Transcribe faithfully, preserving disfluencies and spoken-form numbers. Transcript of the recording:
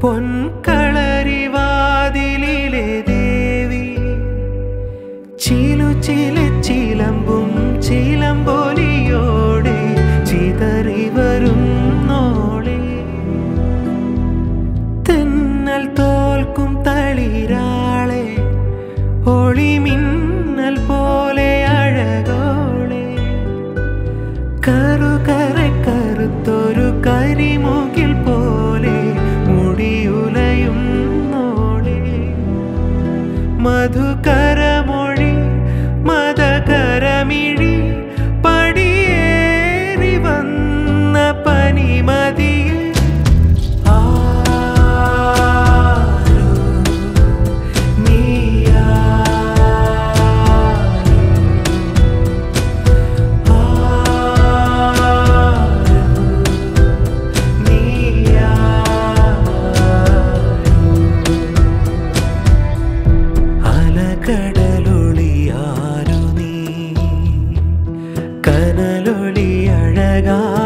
പൊൻകളരിവാതിലിലെ ദേവി ചിലു ചില ചിലമ്പും ചിലമ്പൊലിയോടെ ചിതറി വരുന്നോളെ തെന്നൽ തോൽക്കും തളിരാളെ ഒളിമിന്നൽ പോലെ അഴകോളെ കറുകറെ കറുത്തൊരു കരിമുകിൽ പോലെ മുടിയുലയുന്നോളെ മധുകരമൊഴി മദകരമിഴി പടിയേറി വന്ന പനിമതിയെ കടലൊളിയാരു നീ കനലൊളി അഴകാ